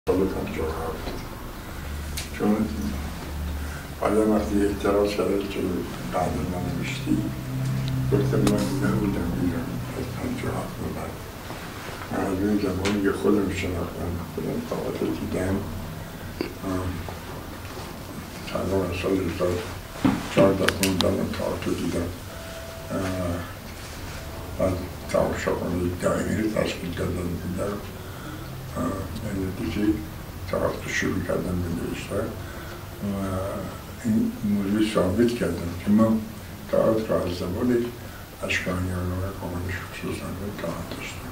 بودم جا رفت چون بعدم وقتی اعتراض کرد که بعد من نوشتی گفتم من نبودم ایران از 57 به بعد من از اون زمانی که خودم شناختم خودم تئاتر دیدم تقریبا سال 14-15 من تئاتر دیدم بعد تماشاخانه دائمی تشکیل کردن دیدم دیگه تئاتر شروع کردم به نوشتن و این موضوع ثابت کردم که من تئاتر را از زمان اشکانیان و کاملش خصوصا تئاتر داشتم